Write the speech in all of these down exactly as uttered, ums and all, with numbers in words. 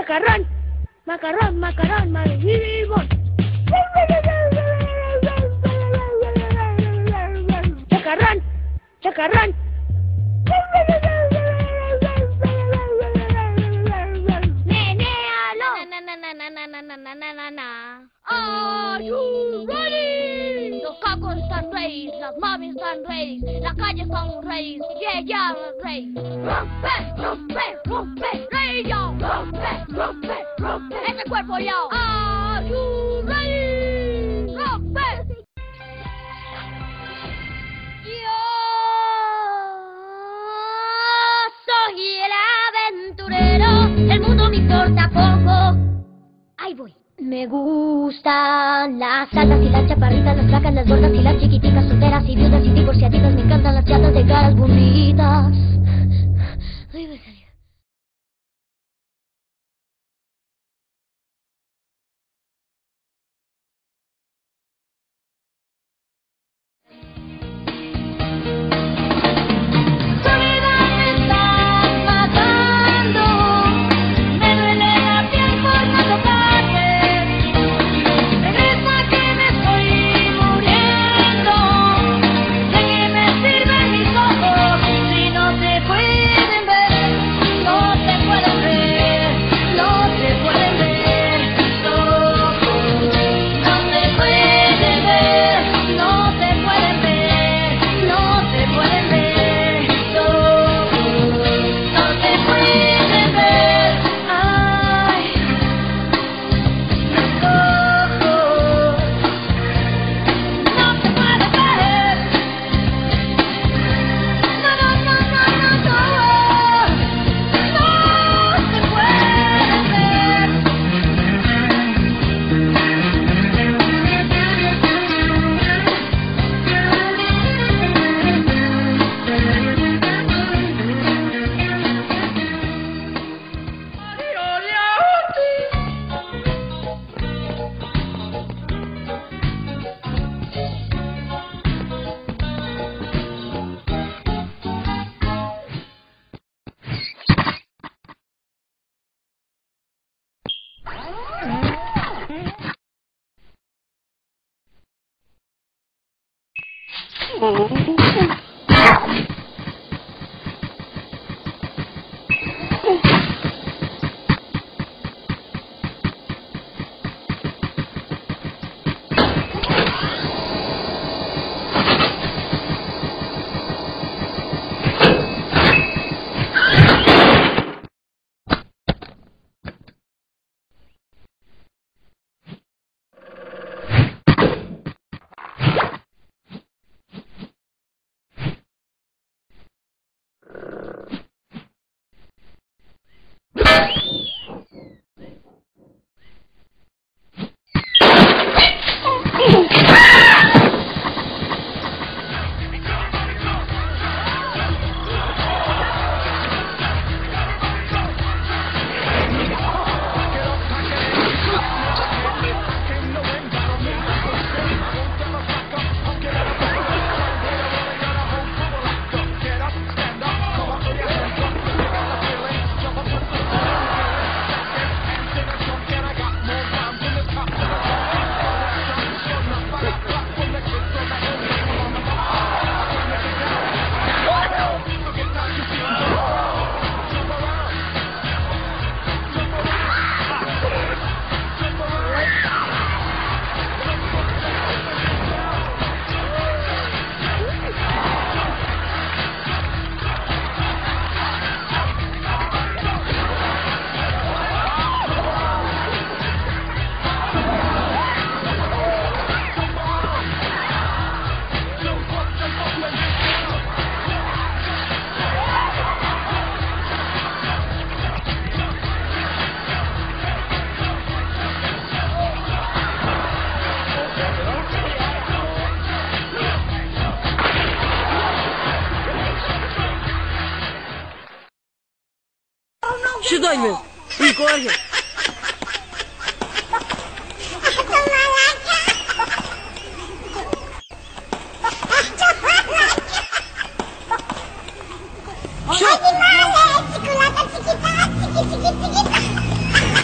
Chacarrón, macarrón, macarrón, macarrón. Chacarrón, chacarrón. Menéalo. Na, na, na, na, na, na, na, na, na, na, na. Are you ready? Los cacos están ready, las mamis están ready, las calles están ready, yeah, yeah, ready. Rompe, rompe, rompe, ready, yo. Rompe, rompe, rompe, ese cuerpo, yo. Are you ready? Rompe. Yo soy el aventurero, el mundo me importa poco. Ahí voy. Me gustan las altas y las chaparritas, las flacas, las gordas y las chiquititas, solteras y viudas y divorciaditas. Me encantan las chatas de caras bonitas. Ay, me salió. Сюда, Мил. Прикольно. Все.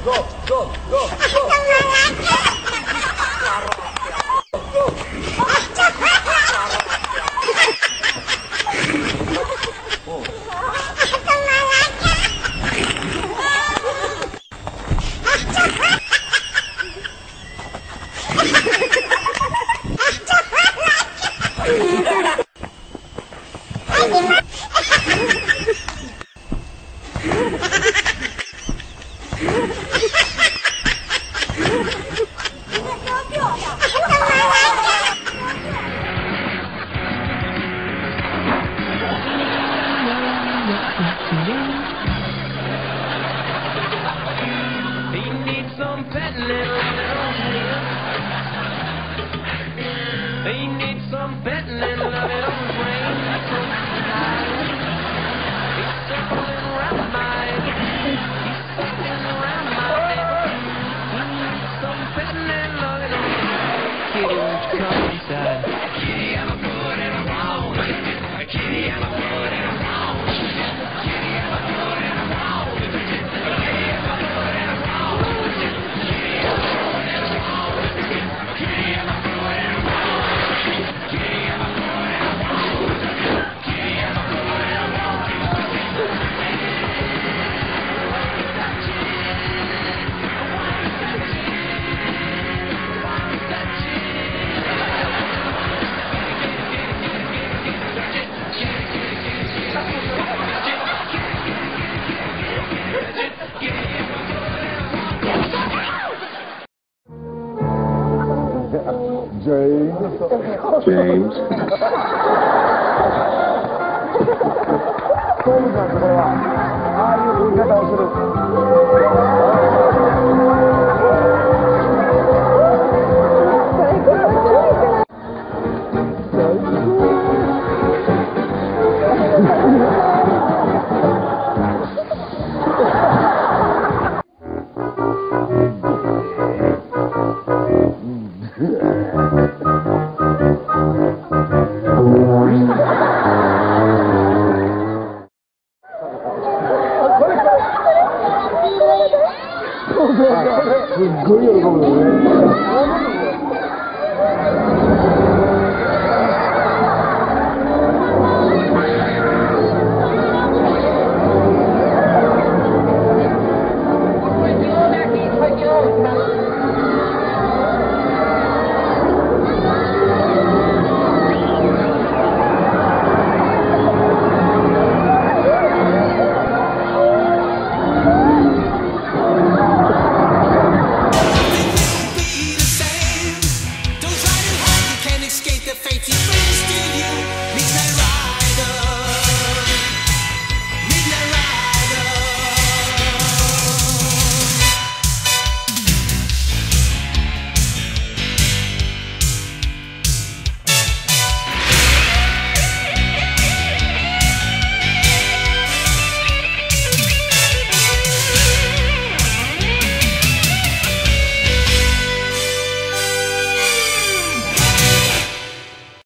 James.すっごい喜ぶよね。